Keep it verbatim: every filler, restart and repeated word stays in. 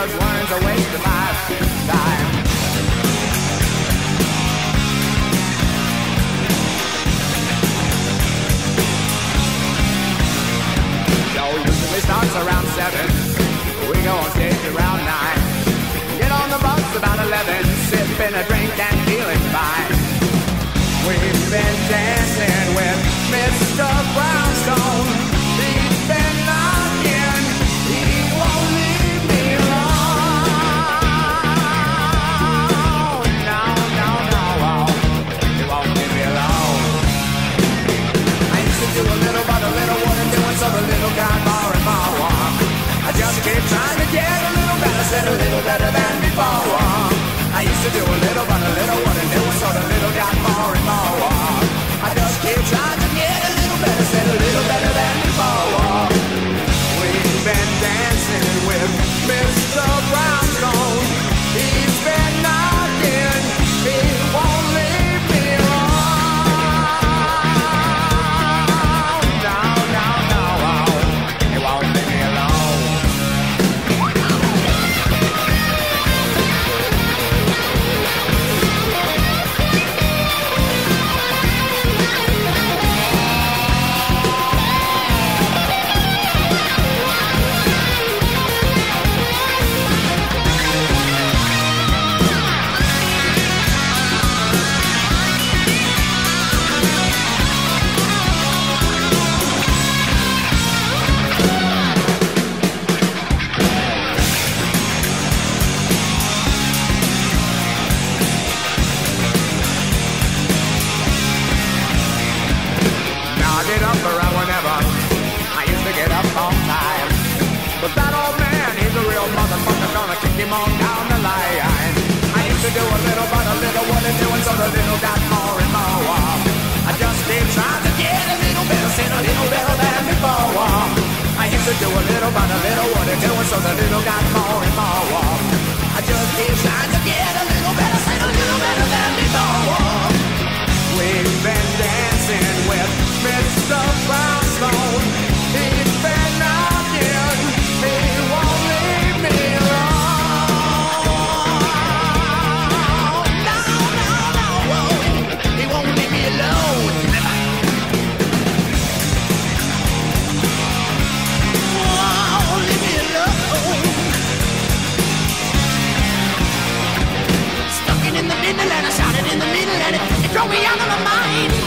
'cause worrying's a waste of my time. Show usually starts around seven. We go on stage around nine. Get on the bus about eleven, sipping a drink and feeling fine. We've been dancing with Mister Brownstone. He's been knocking, he won't leave me alone. No, no, no, oh, he won't leave me alone. I used to do a little, but a little wasn't doing, so the little got more and more. I just keep trying to get a little better, said a little better than before. I used to do a little, but a little wasn't doing, so the little got more and more. I just keep trying to get a little better, said a little better than before. We've been dancing with Mister Brownstone. He's been knocking, he won't leave me alone. No, no, no, oh, he won't leave me alone. Get up around whenever I used to get up on time. But that old man, he's a real motherfucker, gonna kick him on down the line. I used to do a little, but a little wasn't doing, so the little got more and more. I just keep trying to get a little better, sin a little better than before. I used to do a little, but a little wasn't doing, so the little got more and more. I just keep trying to get a little better, sin a little better than before. We've been dancing with Mister Brownstone. He's been knocking, he won't leave me alone. No, no, no, whoa, he won't leave me alone. Won't leave me alone. Stuck it in the middle and I shot it in the middle and it, it drove me out of my mind.